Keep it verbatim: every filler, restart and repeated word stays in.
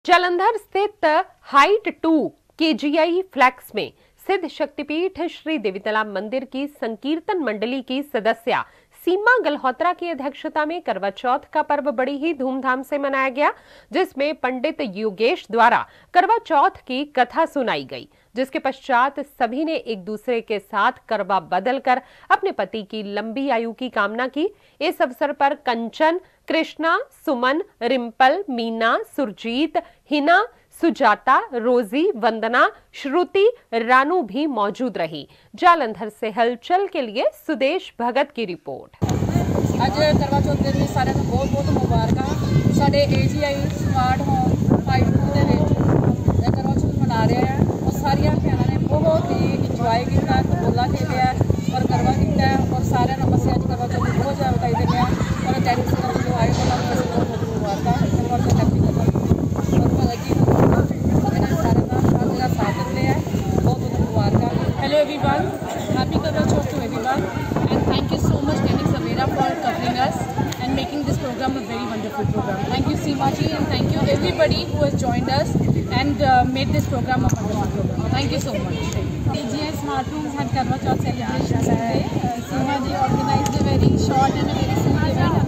जालंधर स्थित height to केजीआई flex में सिद्ध शक्तिपीठ श्री देवीतला मंदिर की संकीर्तन मंडली की सदस्या सीमा गल्होत्रा की अध्यक्षता में करवा चौथ का पर्व बड़ी ही धूमधाम से मनाया गया, जिसमें पंडित योगेश द्वारा करवा चौथ की कथा सुनाई गई, जिसके पश्चात सभी ने एक दूसरे के साथ करवा बदलकर अपने पति की लंबी आयु की कामना की। इस अवसर पर कंचन, कृष्णा, सुमन, रिंपल, मीना, सुरजीत, हिना, सुजाता, रोजी, वंदना, श्रुति, रानू भी मौजूद रही। जालंधर से हलचल के लिए सुदेश भगत की रिपोर्ट। आज करवा चौथ दिन सारे को बहुत बहुत मुबारक। साडे एजीआई स्मार्ट होम हाइट टू दे विच करवा चौथ मना रहे हैं और सारिया भैनों ने बहुत ही इंजॉय किया, गोला खेलिया और करवा किया और सारे नमस्ते अज करवा चौथ बहुत ज़्यादा बधाई देते हैं और दैनिक जो आए उन्होंने बहुत बहुत मुबारक। Karva Chauth happy Karva Hello everyone, happy Karwa Chauth to everyone, and thank you so much Dainik Savera for covering us and making this program a very wonderful program. Thank you Seema ji, and thank you everybody who has joined us and uh, made this program a wonderful program. Thank you so much. A G I Smart Rooms had Karwa Chauth celebrations today. Uh, Seema ji organized a very short and a very simple event.